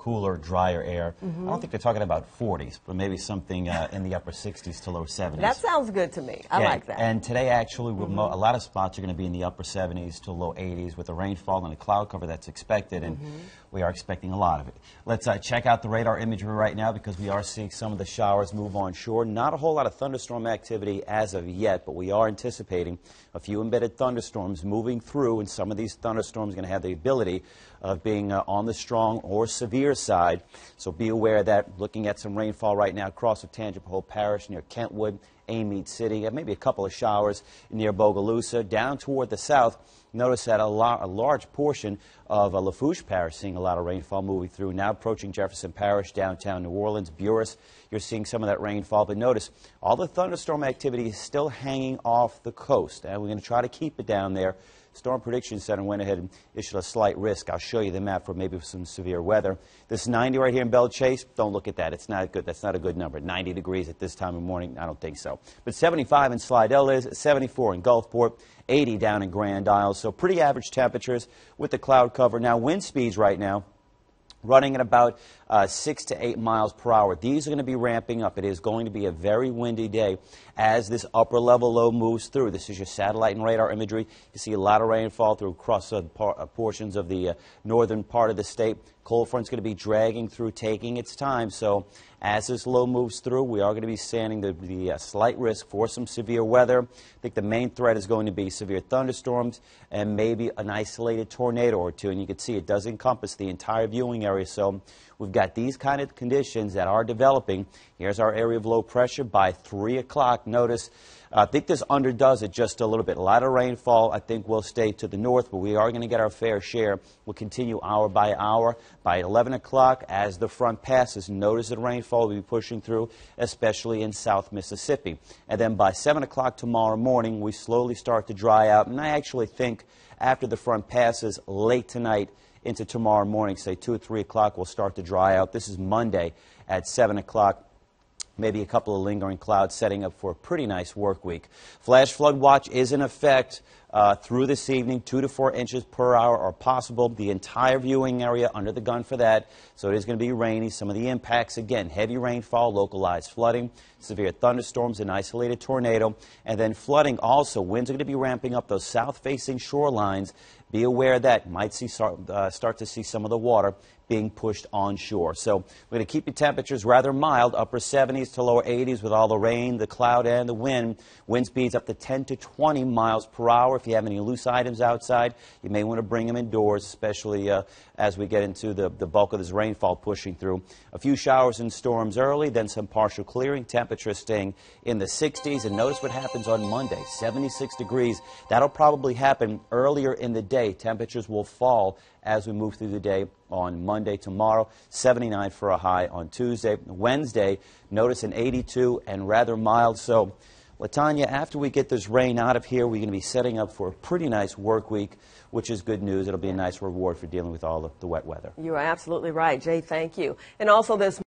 cooler, drier air. I don't think they're talking about 40s, but maybe something in the upper 60s to low 70s. That sounds good to me. I like that. And today, actually, a lot of spots are going to be in the upper 70s to low 80s with the rainfall and the cloud cover that's expected, and we are expecting a lot of it. Let's check out the radar imagery right now because we are seeing some of the showers move onshore. Not a whole lot of thunderstorm activity as of yet, but we are anticipating a few embedded thunderstorms moving through, and some of these thunderstorms are going to have the ability of being on the strong or severe side. So be aware that looking at some rainfall right now across of Tangipahoa Parish near Kentwood, Amite City, and maybe a couple of showers near Bogalusa. Down toward the south, notice that a large portion of Lafourche Parish seeing a lot of rainfall moving through. Now approaching Jefferson Parish, downtown New Orleans, Buras, you're seeing some of that rainfall. But notice all the thunderstorm activity is still hanging off the coast, and we're going to try to keep it down there. Storm Prediction Center went ahead and issued a slight risk. I'll show you the map for maybe some severe weather. This 90 right here in Belle Chase, don't look at that. It's not good. That's not a good number. 90 degrees at this time of morning, I don't think so. But 75 in Slidell is, 74 in Gulfport, 80 down in Grand Isle. So pretty average temperatures with the cloud cover. Now wind speeds right now running at about 6 to 8 miles per hour. These are going to be ramping up. It is going to be a very windy day as this upper level low moves through. This is your satellite and radar imagery. You see a lot of rainfall through across portions of the northern part of the state. Cold front's going to be dragging through, taking its time. So as this low moves through, we are going to be standing the slight risk for some severe weather. I think the main threat is going to be severe thunderstorms and maybe an isolated tornado or two. And you can see it does encompass the entire viewing area. So we've got these kind of conditions that are developing. Here's our area of low pressure by 3 o'clock. Notice, I think this underdoes it just a little bit. A lot of rainfall, I think, will stay to the north, but we are going to get our fair share. We'll continue hour by hour. By 11 o'clock, as the front passes, notice that rainfall will be pushing through, especially in South Mississippi. And then by 7 o'clock tomorrow morning, we slowly start to dry out. And I actually think after the front passes late tonight into tomorrow morning, say 2 or 3 o'clock, we'll start to dry out. This is Monday at 7 o'clock. Maybe a couple of lingering clouds setting up for a pretty nice work week. Flash flood watch is in effect through this evening. 2 to 4 inches per hour are possible. The entire viewing area under the gun for that. So it is going to be rainy. Some of the impacts, again, heavy rainfall, localized flooding, severe thunderstorms, an isolated tornado, and then flooding also. Winds are going to be ramping up those south-facing shorelines. Be aware that you might start to see some of the water being pushed onshore. So we're going to keep the temperatures rather mild, upper 70s to lower 80s with all the rain, the cloud, and the wind. Wind speeds up to 10 to 20 miles per hour. If you have any loose items outside, you may want to bring them indoors, especially as we get into the bulk of this rainfall pushing through. A few showers and storms early, then some partial clearing. Temperatures staying in the 60s. And notice what happens on Monday, 76 degrees. That'll probably happen earlier in the day. Temperatures will fall as we move through the day on Monday, tomorrow, 79 for a high on Tuesday. Wednesday, notice an 82 and rather mild. So, Latanya, after we get this rain out of here, we're going to be setting up for a pretty nice work week, which is good news. It'll be a nice reward for dealing with all of the wet weather. You are absolutely right, Jay. Thank you. And also this